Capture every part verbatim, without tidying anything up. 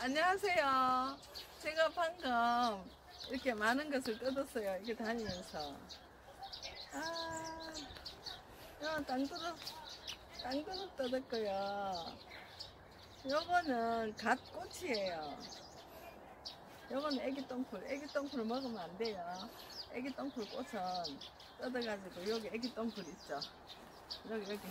안녕하세요. 제가 방금 이렇게 많은 것을 뜯었어요. 이렇게 다니면서. 아, 이건 땅두릅, 땅두릅 뜯었고요. 요거는 갓꽃이에요. 요거는 애기 똥풀. 애기 똥풀 먹으면 안 돼요. 애기 똥풀 꽃은 뜯어가지고 여기 애기 똥풀 있죠. 여기 여기.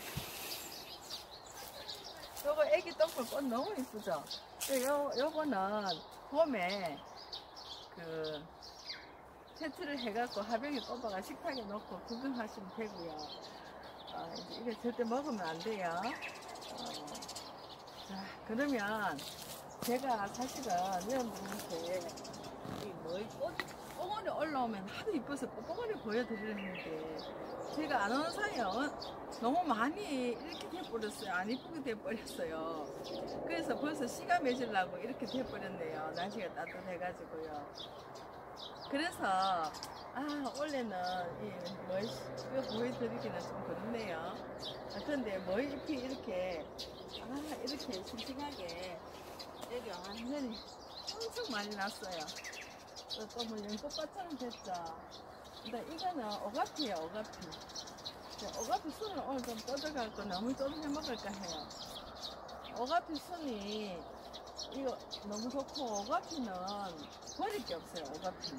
요거 애기 똥풀 꽃 너무 이쁘죠? 요, 요거는 봄에 그 세트를 해갖고 화병에 꼽아가 식탁에 놓고 구경하시면 되고요. 어, 이제 이게 절대 먹으면 안 돼요. 어, 자, 그러면 제가 사실은 여러분한테 이 뭐, 꽃, 뽕어리 올라오면 하도 이뻐서 뽕어리 보여드리는데 제가 안 오는 사이에 너무 많이 이렇게 돼버렸어요. 안 이쁘게 돼버렸어요. 그래서 벌써 씨가 맺으려고 이렇게 돼버렸네요. 날씨가 따뜻해가지고요. 그래서 아 원래는 이 뭐 이거 보여드리기는 좀 그렇네요. 아, 근데 뭐 잎이 이렇게 아 이렇게 싱싱하게 여기 완전히 엄청 많이 났어요. 또 뭐 연꽃밭처럼 됐죠. 근데 이거는 오가피예요. 오가피. 오가피 순을 오늘 좀 뜯어갖고 너무 좀 해먹을까 해요. 오가피 순이 이거 너무 좋고, 오가피는 버릴 게 없어요. 오가피는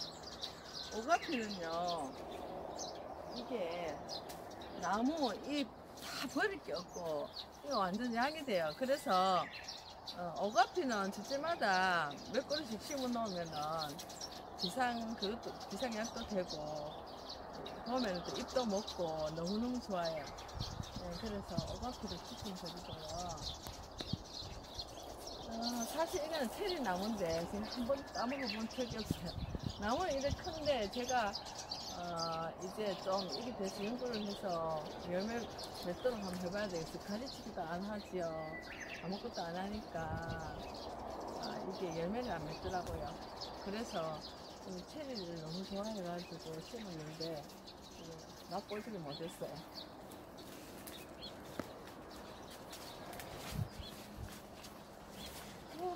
오가피는요 이게 나무 잎 다 버릴 게 없고 이거 완전 약이 돼요. 그래서 어, 오가피는 집집마다 몇 그릇씩 심어 놓으면은 비상 그것도 비상약도 되고 그러면 또 잎도 먹고 너무너무 좋아요. 네, 그래서 오가피를 추천드리고요. 어, 사실 이거는 체리 나무인데 지금 한 번 따먹어본 적이 없어요. 나무는 이렇게 큰데 제가 어, 이제 좀 이게 돼서 연구를 해서 열매 맺도록 한번 해봐야 되겠어요. 가지치기도 안 하지요. 아무것도 안 하니까 아, 이게 열매를 안 맺더라고요. 그래서 이 체리를 너무 좋아해가지고 심었는데 맛보지를 못했어요. 우와,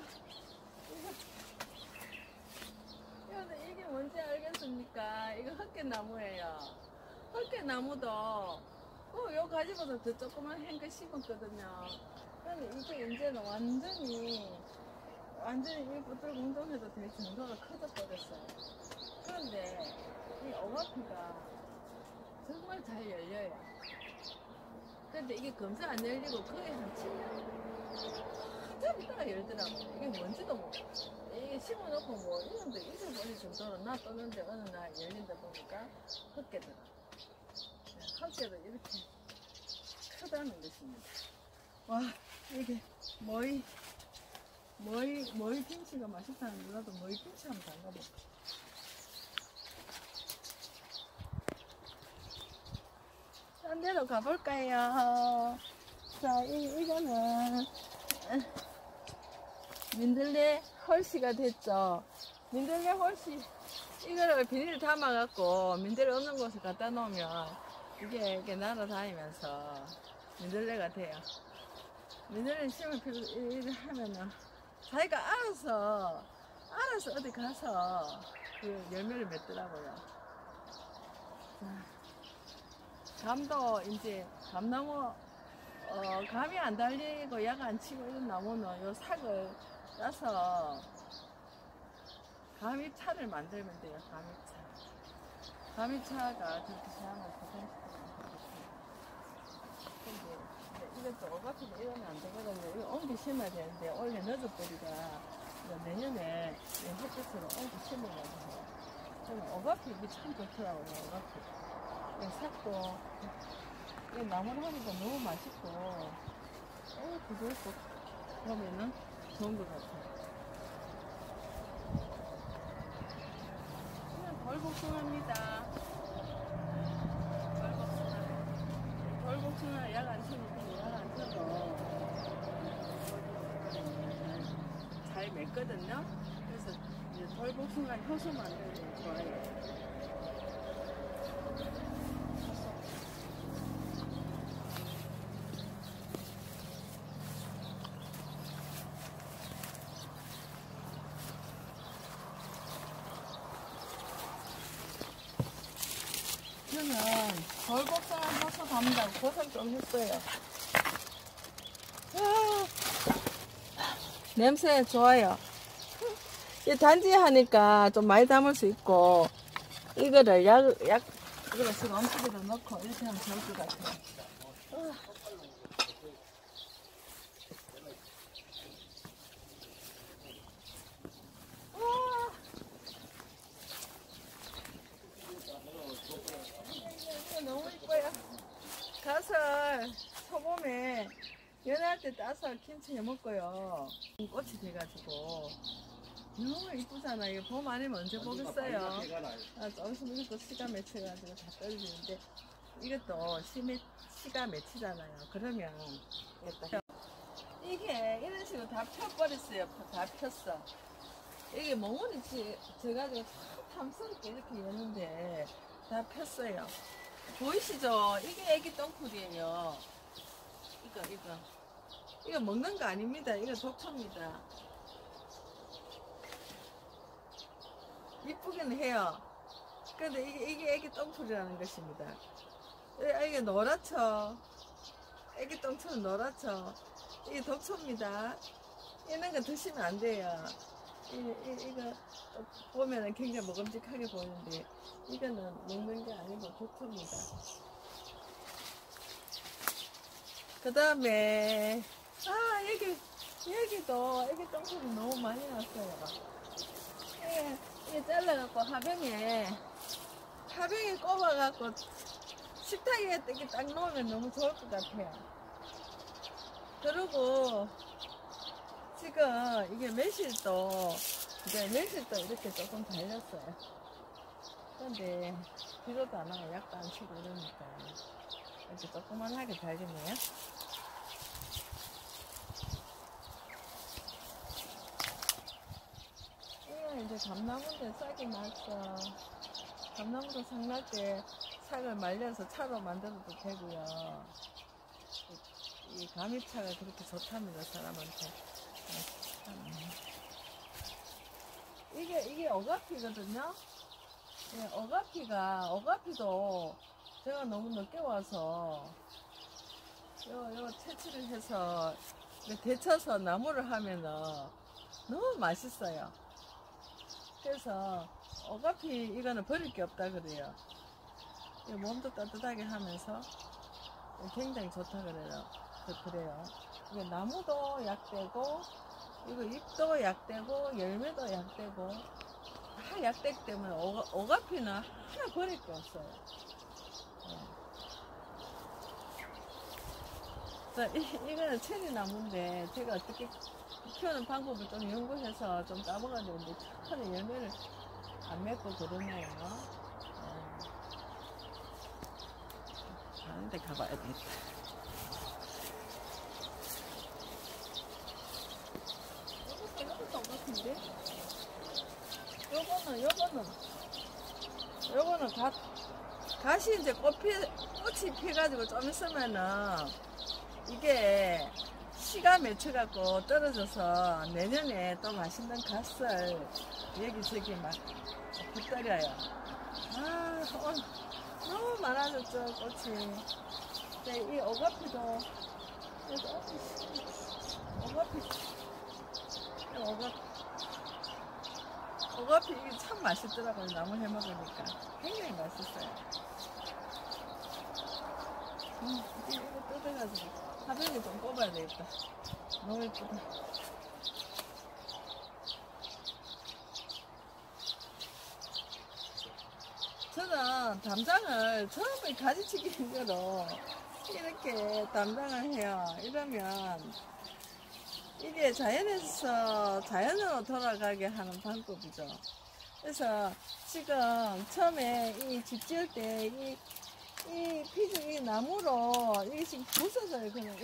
이거, 이게 뭔지 알겠습니까? 이거 헛개나무예요. 헛개나무도 어, 요 가지보다 더 조그만 행거 심었거든요. 근데 이게 이제는 완전히 완전히 이 부들공동해도 될 정도가 커져버렸어요. 그런데 이 오가피가 정말 잘 열려요. 근데 이게 검사 안 열리고 거의 한 칠 년 한참 있다가 열더라고요. 이게 뭔지도 모르고 이게 심어놓고 뭐 일 년도 잊어버릴 정도로 놔뒀는데 어느 날 열린다 보니까 헛개더라. 헛개도 이렇게 크다는 것입니다. 와 이게 뭐이 뭐이 뭐이 김치가 맛있다는 몰라도 뭐이 김치 한번 담가볼까. 딴 데로 가볼까요? 자, 이, 이거는 민들레 헐씨가 됐죠. 민들레 헐씨 이거를 비닐 담아갖고 민들레 없는 곳에 갖다 놓으면 이게 이렇게 날아다니면서 민들레가 돼요. 민들레 심을 필요 일을 하면은 자기가 알아서 알아서 어디 가서 그 열매를 맺더라고요. 자. 감도 이제 감나무 어, 감이 안 달리고 약 안 치고 이런 나무는 요 삭을 따서 감이차를 만들면 돼요. 감이차. 감이차가 그렇게 사람을 고생시키는 근데 이것도 오가피도 이러면 안 되거든요. 이거 옮기 심어야 되는데 원래 너젖뿌리가 내년에 햇빛으로 옮기 심어가지고 저는 오가피 이게 참 좋더라고요. 오가피. 삭도 이 나무를 하니까 너무 맛있고 어 부드럽고 그러면은 좋은 것 같아요. 이건 벌복숭아입니다. 벌복숭아 벌복숭아 약 안 치고 약 안 쳐도 잘 맺거든요. 그래서 이제 벌복숭아 효소 만들면 좋아요. 이거는 돌복숭아 버섯 합니다. 버섯 좀 했어요. 아, 냄새 좋아요. 이 단지 하니까 좀 많이 담을 수 있고, 이거를 약, 약, 이거를 지금 엄지에다 넣고 이렇게 하면 좋을 것 같아요. 아. 너무 이뻐요. 가설 소봄에 연애할 때 따서 김치 해 먹고요. 꽃이 돼가지고 너무 이쁘잖아요. 봄 아니면 언제 보겠어요. 아, 좀 있으면 이것도 시가 맺혀가지고 다 떨어지는데 이것도 시, 시가 맺히잖아요. 그러면 이게 이런 식으로 다 펴버렸어요. 다 폈어. 이게 멍울이 져가지고 참 탐스럽게 이렇게 여는데 다 폈어요. 보이시죠? 이게 애기 똥풀이에요. 이거 이거 이거 먹는 거 아닙니다. 이거 독초입니다. 이쁘긴 해요. 근데 이게, 이게 애기 똥풀이라는 것입니다. 이게 노랗죠? 애기 똥초는 노랗죠? 이게 독초입니다. 이런 거 드시면 안 돼요. 이, 이, 이거 보면은 굉장히 먹음직하게 보이는데 이거는 먹는 게 아니고 독초입니다. 그 다음에 아 여기 여기도 애기 똥풀이 너무 많이 났어요. 이게, 이게 잘라갖고 화병에 화병에 꼽아갖고 식탁에 이렇게 딱 놓으면 너무 좋을 것 같아요. 그리고 지금 이게 매실도 이제 매실도 이렇게 조금 달렸어요. 그런데 비료도 안 하고 약도 안 치고 이러니까 이렇게 조그만하게 달리네요. 이거 이제 감나무인데 싹이 났어. 감나무도 싹 날 때 싹을 말려서 차로 만들어도 되고요. 이 가미차가 그렇게 좋답니다, 사람한테. 이게, 이게 어가피거든요? 예, 어가피가, 어가피도 제가 너무 늦게 와서, 요, 요 채취를 해서, 데쳐서 나무를 하면은 너무 맛있어요. 그래서, 어가피 이거는 버릴 게 없다 그래요. 몸도 따뜻하게 하면서 굉장히 좋다 그래요. 그래요. 이게 나무도 약되고, 이거 잎도 약되고, 열매도 약되고, 다 약되기 때문에 어가, 어가피는 하나 버릴 게 없어요. 네. 자, 이, 이거는 체리 나무인데, 제가 어떻게 키우는 방법을 좀 연구해서 좀 따먹어야 되는데, 천천히 열매를 안 맺고 그러네요. 네. 다른 데 가봐야 되겠다. 어가피인데? 요거는, 요거는, 요거는 갓, 갓이 이제 꽃 피, 꽃이 피가지고 좀 있으면은, 이게 씨가 맺혀갖고 떨어져서 내년에 또 맛있는 갓을 여기저기 막 붙들여요. 아, 오늘 너무 많아졌죠, 꽃이. 근데 이 어가피도, 어가피, 어가피, 어가피 이게 참 맛있더라고요. 나무 해 먹으니까 굉장히 맛있어요. 음, 이거 뜯어가지고 화병에 좀 뽑아야 되겠다. 너무 예쁘다. 저는 담장을 처음에 가지치기 힘들어 이렇게 담장을 해요. 이러면 이게 자연에서 자연으로 돌아가게 하는 방법이죠. 그래서 지금 처음에 이 집 지을 때 이 이 피주 이 나무로 이게 지금 부서져요. 그냥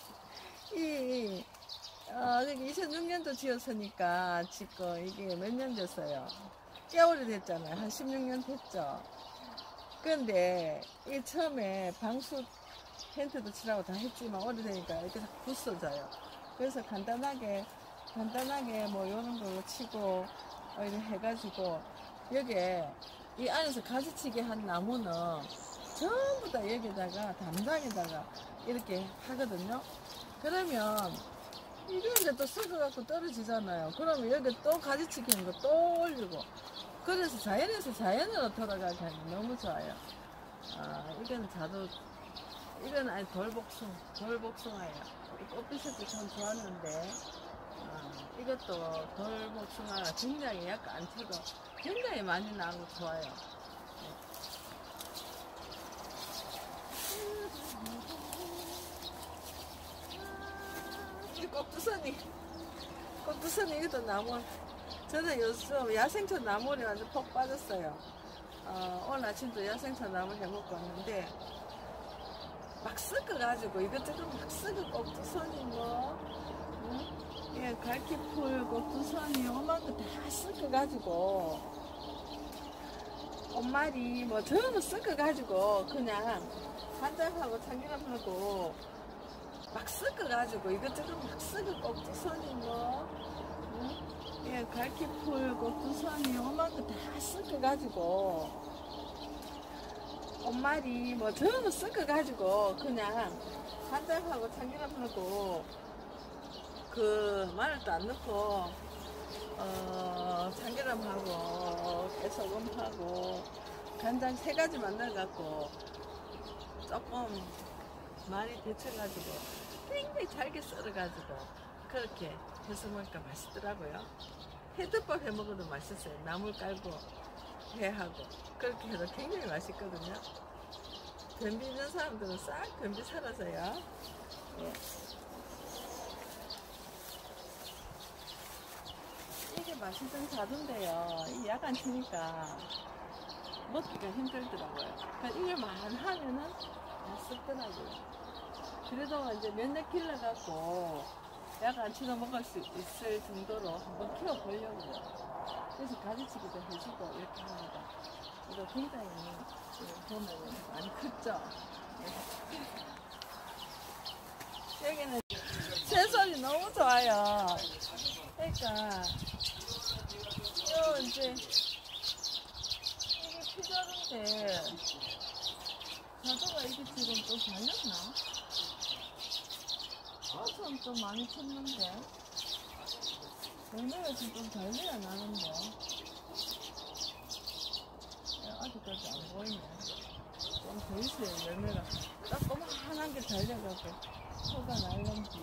이 어, 이천육 년도 지었으니까 지금 이게 몇 년 됐어요? 꽤 오래됐잖아요. 한 십육 년 됐죠. 근데 이 처음에 방수 텐트도 칠하고 다 했지만 오래되니까 이렇게 부서져요. 그래서 간단하게 간단하게 뭐 이런 걸로 치고 이렇게 해가지고 여기에 이 안에서 가지치기 한 나무는 전부 다 여기다가 담장에다가 이렇게 하거든요. 그러면 이런데 또 썩어갖고 떨어지잖아요. 그러면 여기 또 가지치기는 거 또 올리고. 그래서 자연에서 자연으로 돌아가게 하면 너무 좋아요. 아, 이건 자두, 이건 아니 돌복숭, 돌복숭아예요. 꽃빛도 참 좋았는데, 아, 이것도 돌복숭아가 굉장히 약간 안 쳐도 굉장히 많이 나고 좋아요. 이 꼭두선이, 꼭두선이 이것도 나무. 저는 요즘 야생초 나물이 완전 폭 빠졌어요. 어, 오늘 아침도 야생초 나물 해먹고 왔는데 막 섞어가지고 이것저것 막 섞어 꼭두선이 뭐 응? 예, 갈퀴풀 꼭두선이 오만 거 다 섞어가지고 꽃말이 뭐 전부 섞어가지고 그냥 간장하고 참기름하고 막 섞어가지고 이것저것 막 섞어 꼭두선이 뭐 응? 예, 갈퀴풀 꼭두선이 오만 거 다 섞어가지고 꽃말이 뭐 전부 섞어가지고 그냥 간장하고 참기름하고 그 마늘도 안 넣고 어 참기름하고 깨소금하고 간장 세 가지만 넣어갖고 조금 많이 데쳐가지고 굉장히 잘게 썰어가지고 그렇게 해서 먹으니까 맛있더라고요. 회덮밥 해 먹어도 맛있어요. 나물 깔고 회하고 그렇게 해도 굉장히 맛있거든요. 변비 있는 사람들은 싹 변비 사라져요. 예. 이게 맛있던 자두인데요. 이 약 안 치니까 먹기가 힘들더라고요. 그러니까 이걸만 하면은 맛있더라고요. 그래도 이제 몇 년 길러갖고 약 안 치고 먹을 수 있을 정도로 한번 키워보려고요. 그래서 가지치기도 해주고 이렇게 합니다. 이거 굉장히 보면 많이 컸죠? 여기는 새소리 너무 좋아요. 그러니까 요 이제 이게 피자인데 자두가 이게 지금 또 달렸나? 꽃은 좀 많이 폈는데 열매가 지금 좀 달려야 나는데 아직까지 안 보이네. 좀 더 있어요. 열매가 조그만한 게 달려가지고 소가 날는지.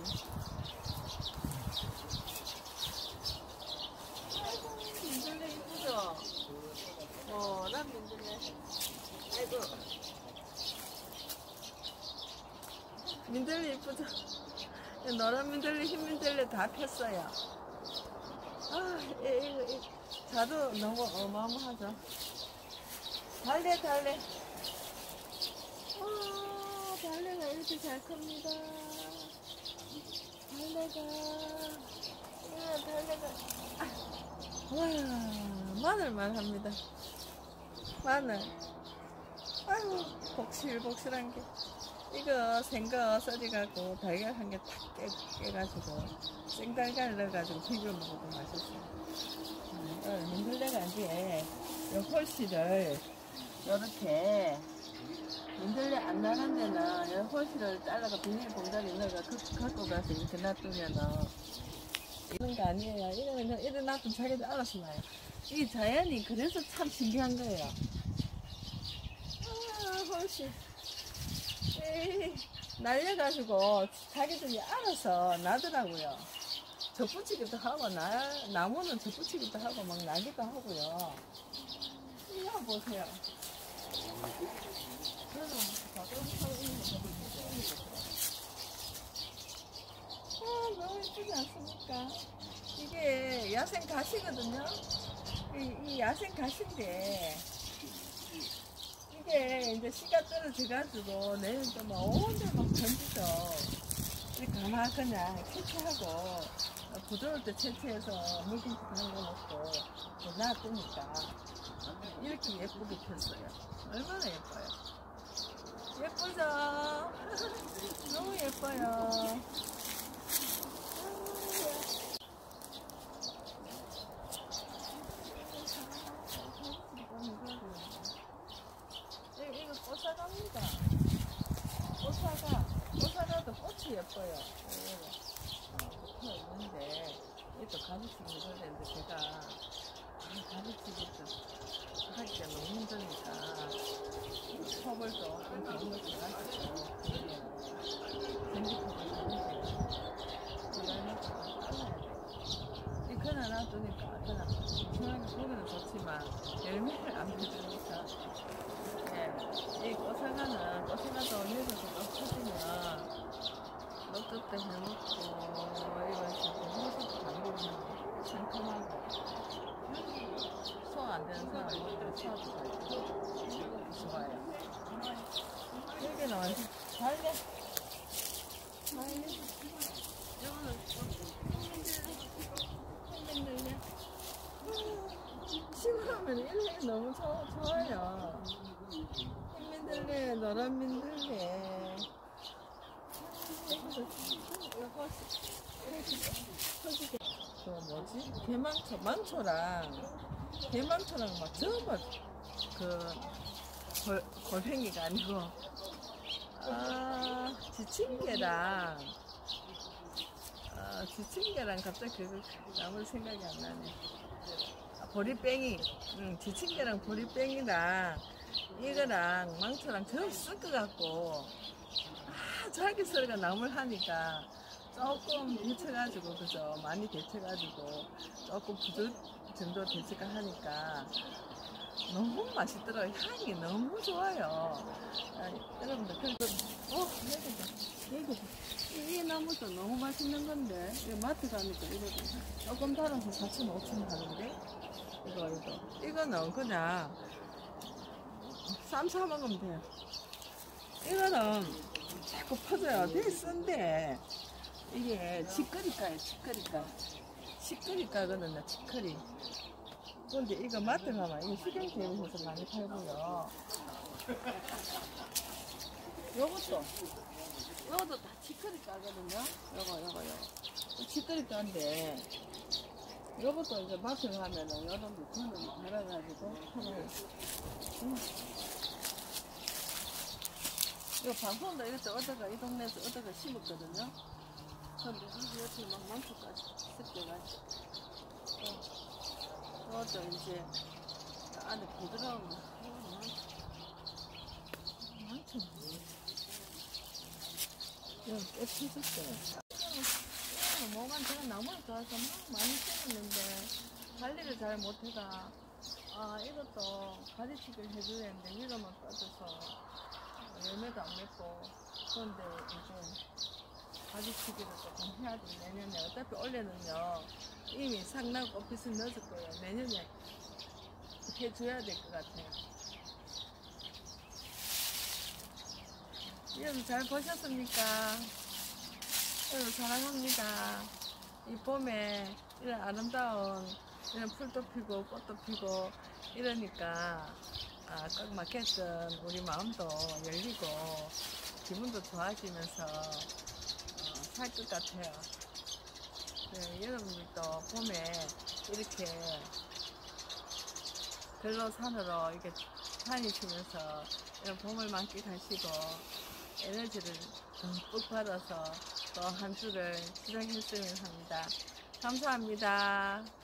아이고 민들레 이쁘죠? 어, 난 민들레. 아이고 민들레 이쁘죠? 노란 민들레, 흰 민들레 다 폈어요. 아, 이거, 이거, 자두 너무 어마어마하죠. 달래, 달래. 와, 달래가 이렇게 잘 큽니다. 달래가, 이거 달래가. 아, 와, 마늘만 합니다. 마늘. 아이고, 복실복실한 게. 이거 생거 썰어가지고 달걀 한 개 탁 깨가지고 생달걀 넣어가지고 비벼 먹어도 맛있어요. 어, 민들레가 이제 요 홀씨를 요렇게 민들레 안 나는 데는 요 홀씨를 잘라가 비닐봉다리 넣어가 갖고 가서 이렇게 놔두면은 이런 거 아니에요. 이러면 이래 놔두면 자기들 알아서 나요. 이 자연이 그래서 참 신기한 거예요. 아, 홀씨. 날려가지고 자기들이 알아서 나더라고요. 젖붙이기도 하고 나, 나무는 젖붙이기도 하고 막 나기도 하고요. 이거 보세요. 아, 너무 예쁘지 않습니까? 이게 야생 가시거든요. 이, 이 야생 가시인데 이게 이제 씨가 떨어져가지고 내일 또 막 온데 막 던지죠. 이렇게 가만 그냥 채취하고 부드러울 때 채취해서 물김치 담궈 놓고 놔두니까 이렇게 예쁘게 폈어요. 얼마나 예뻐요. 예쁘죠? 너무 예뻐요. 아, 거예요. 어, 붙어 있는데 이또 가지치기 해줬는데 제가 아, 가지치기 좀 하기가 너무 힘드니까 컵을 조금 좋은 걸 줘가지고 전기컵을 사주세요. 그러면 좀 잘라야 돼요. 이 그늘 놔두니까 그냥 시원하게 보기는 좋지만 열매를 안 맺으니까 예, 이 꽃사과는 꽃사과도 위에서 좀 터지면 녹즙도 해먹고 이거 지금 호수도 담그면 상큼하고 소화 안 되는 사람은 소화도 잘 되고 좋아요. 여기는 완전 달래 달래 이거는 흔들려 시골하면 일렉이 너무 좋, 좋아요. 흰민들레 노란 민들레 저 뭐지? 대망초, 망초랑 대망초랑 막 전부 그 골, 골팽이가 아니고 아 지침개랑 아 지침개랑 갑자기 그 나물 생각이 안 나네. 아, 보리뱅이, 응, 지침개랑 보리뱅이랑 이거랑 망초랑 전부 섞어갖고 아 자기 소리가 나물하니까 조금 데쳐가지고 그죠? 많이 데쳐가지고 조금 부들 정도 데쳐가 하니까 너무 맛있더라고요. 향이 너무 좋아요. 아, 여러분들 그래도 어 여기다 여기다 이 나무도 너무 맛있는 건데 이거 마트 가니까 이거도 조금 달아서 사천 오천 원 하는데 이거 이거 이거는 그냥 쌈 사 먹으면 돼요. 이거는 자꾸 퍼져요. 되게 쓴데 이게 치커리가예요. 치커리가 치커리가거든요. 치커리. 근데 이거 마트 가면 이거 식용제에서 많이 팔고요. 요것도 요것도 다 치커리가거든요. 요거 요거 요거 치커리가인데 요것도 이제 마트 가면은 요런 데 저는 말아가지고 하나요. 음. 이거 방송도 이렇게 얻어가 이 동네에서 얻어가 심었거든요. 근데 여기 옆에 막 망초까지 섞여가지고 어. 그것도 이제 안에 부드러운 망초 이거 꽤 펴졌어요. 뭐만 제가 나무를 좋아해서 막 많이 심었는데 관리를 잘 못해가 아 이것도 가지치기를 해줘야 되는데 위로만 빠져서 열매도 안 맺고 그런데 이제 가지치기를 조금 해야 돼. 내년에 어차피 올해는요 이미 상나고 꽃빛을 넣을 거예요. 내년에 해줘야 될 것 같아요. 여러분 잘 보셨습니까? 여러분 사랑합니다. 이 봄에 이런 아름다운 이런 풀도 피고 꽃도 피고 이러니까 아, 꽉 막혔던 우리 마음도 열리고 기분도 좋아지면서 어, 살 것 같아요. 네, 여러분들도 봄에 이렇게 들로 산으로 이렇게 다니시면서 이런 봄을 만끽하시고 에너지를 듬뿍 받아서 또 한 주를 시작했으면 합니다. 감사합니다.